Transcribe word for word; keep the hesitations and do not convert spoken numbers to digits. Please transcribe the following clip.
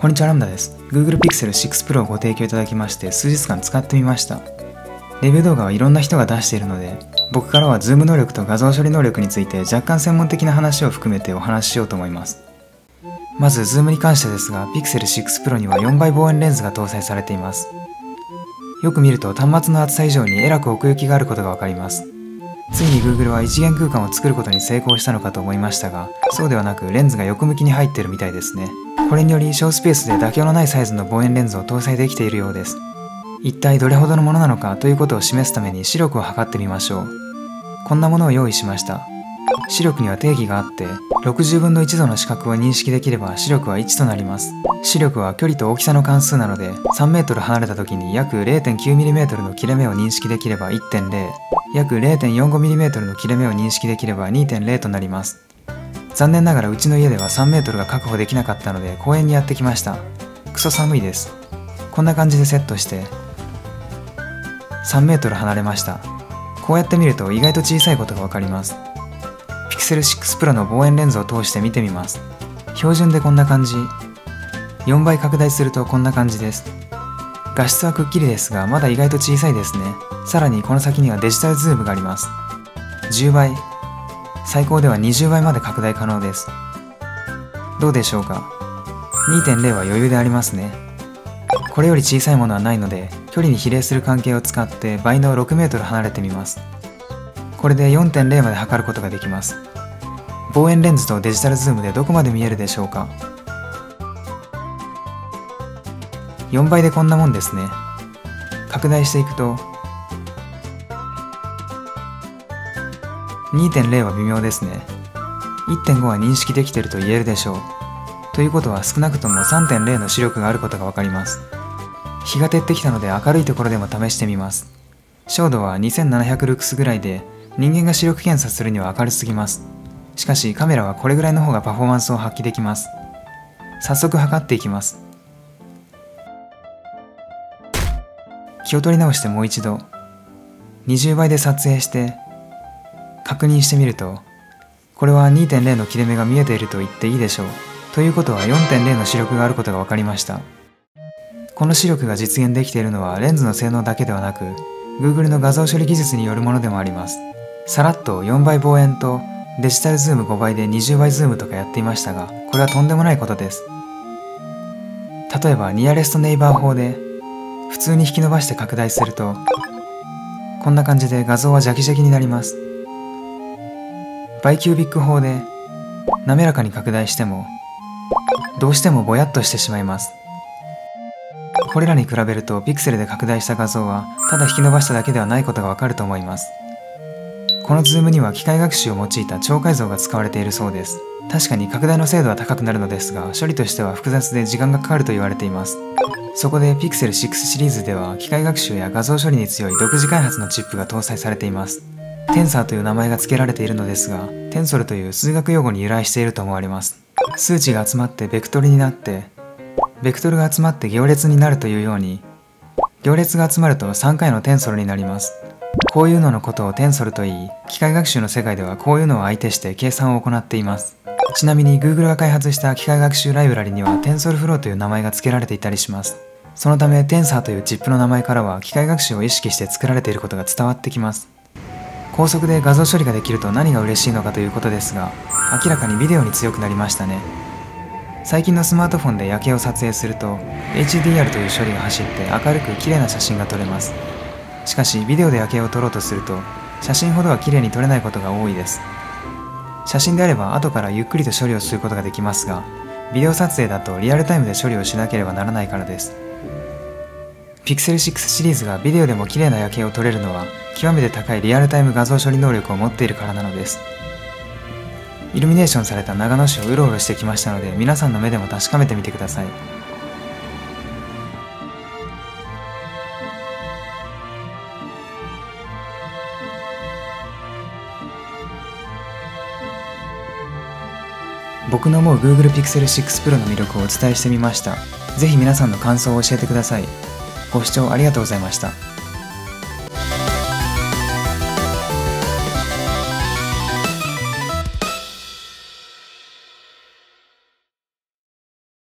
こんにちは、ラムダです。Google Pixel シックス Pro をご提供いただきまして数日間使ってみました。レビュー動画はいろんな人が出しているので、僕からはズーム能力と画像処理能力について若干専門的な話を含めてお話ししようと思います。まずズームに関してですが、Pixel シックス Pro にはよんばい望遠レンズが搭載されています。よく見ると端末の厚さ以上にえらく奥行きがあることがわかります。ついに Google は一元空間を作ることに成功したのかと思いましたが、そうではなくレンズが横向きに入っているみたいですね。これにより小スペースで妥協のないサイズの望遠レンズを搭載できているようです。一体どれほどのものなのかということを示すために視力を測ってみましょう。こんなものを用意しました。視力には定義があって、ろくじゅうぶんのいちどの視覚を認識できれば視力はいちとなります。視力は距離と大きさの関数なので、さんメートル離れた時に約 れいてんきゅうミリメートル の切れ目を認識できれば いってんれい、約 れいてんよんごミリメートル の切れ目を認識できれば にてんれい となります。残念ながらうちの家ではさんメートルが確保できなかったので公園にやってきました。クソ寒いです。こんな感じでセットしてさんメートル離れました。こうやって見ると意外と小さいことがわかります。Pixel シックス Pro の望遠レンズを通して見てみます。標準でこんな感じ。よんばい拡大するとこんな感じです。画質はくっきりですがまだ意外と小さいですね。さらにこの先にはデジタルズームがあります。じゅうばい、最高ではにじゅうばいまで拡大可能です。どうでしょうか。 にてんれい は余裕でありますね。これより小さいものはないので、距離に比例する関係を使って倍のろくメートル離れてみます。これで よんてんれい まで測ることができます。望遠レンズとデジタルズームでどこまで見えるでしょうか。よんばいでこんなもんですね。拡大していくと にてんれい は微妙ですね。いってんご は認識できていると言えるでしょう。ということは少なくとも さんてんれい の視力があることがわかります。日が照ってきたので明るいところでも試してみます。照度はにせんななひゃくルクスぐらいで、人間が視力検査するには明るすぎます。しかしカメラはこれぐらいの方がパフォーマンスを発揮できます。早速測っていきます。気を取り直してもう一度にじゅうばいで撮影して確認してみると、これは にてんれい の切れ目が見えていると言っていいでしょう。ということは よんてんれい の視力があることが分かりました。この視力が実現できているのはレンズの性能だけではなく Google の画像処理技術によるものでもあります。さらっとよんばい望遠とデジタルズームごばいでにじゅうばいズームとかやっていましたが、これはとんでもないことです。例えばニアレストネイバー法で普通に引き伸ばして拡大すると、こんな感じで画像はジャキジャキになります。バイキュービック法で滑らかに拡大してもどうしてもぼやっとしてしまいます。これらに比べるとピクセルで拡大した画像はただ引き伸ばしただけではないことがわかると思います。このズームには機械学習を用いた超解像が使われているそうです。確かに拡大の精度は高くなるのですが、処理としては複雑で時間がかかると言われています。そこで Pixel シックス シリーズでは機械学習や画像処理に強い独自開発のチップが搭載されています。テンサーという名前が付けられているのですが、テンソルという数学用語に由来していると思われます。数値が集まってベクトルになって、ベクトルが集まって行列になるというように、行列が集まるとさんかいのテンソルになります。こういうののことをテンソルと言い、機械学習の世界ではこういうのを相手して計算を行っています。ちなみに Google が開発した機械学習ライブラリには TensorFlow という名前が付けられていたりします。そのためテンサーというチップの名前からは機械学習を意識して作られていることが伝わってきます。高速で画像処理ができると何が嬉しいのかということですが、明らかにビデオに強くなりましたね。最近のスマートフォンで夜景を撮影すると エイチディーアール という処理が走って明るく綺麗な写真が撮れます。しかしビデオで夜景を撮ろうとすると写真ほどは綺麗に撮れないことが多いです。写真であれば後からゆっくりと処理をすることができますが、ビデオ撮影だとリアルタイムで処理をしなければならないからです。Pixel シックス シリーズがビデオでも綺麗な夜景を撮れるのは極めて高いリアルタイム画像処理能力を持っているからなのです。イルミネーションされた長野市をうろうろしてきましたので、皆さんの目でも確かめてみてください。僕の思う Google Pixel シックス Pro の魅力をお伝えしてみました。ぜひ皆さんの感想を教えてください。ご視聴ありがとうございました。